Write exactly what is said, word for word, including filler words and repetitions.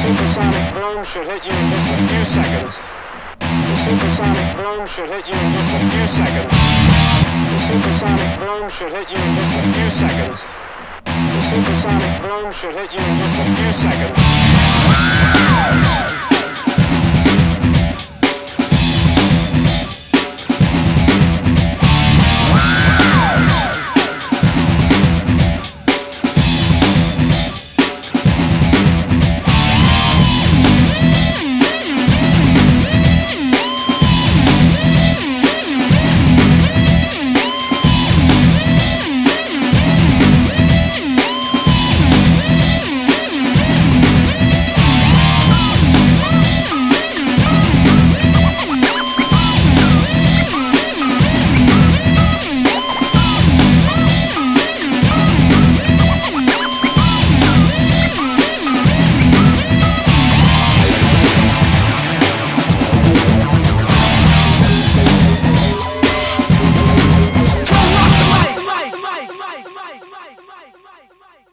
supersonic boom should hit you in just a few seconds. The supersonic boom should hit you in just a few seconds. The supersonic boom should hit you in just a few seconds. The supersonic boom should hit you in just a few seconds. Mike, Mike, Mike, Mike, Mike, Mike, Mike, Mike.